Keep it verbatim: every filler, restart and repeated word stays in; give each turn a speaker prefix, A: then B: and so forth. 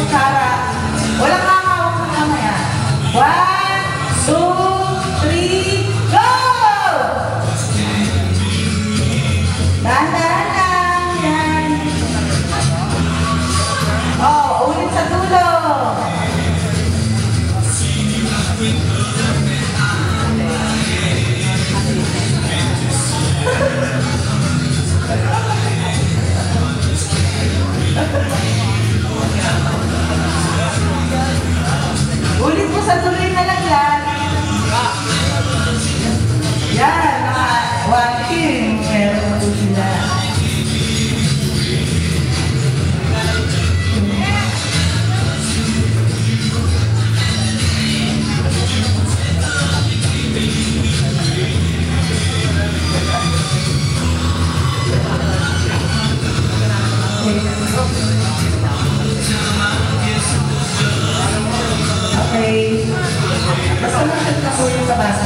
A: kutsara. Walang kakawak na mamaya. One, two, three, go! Dahan-dahan lang. Yan. Oh, ulit sa dulo. Ulit mo sa tuloy na lang yan. Yan, mga one team. Meron po sila. Okay. Basta mo siya na po yung sa basa.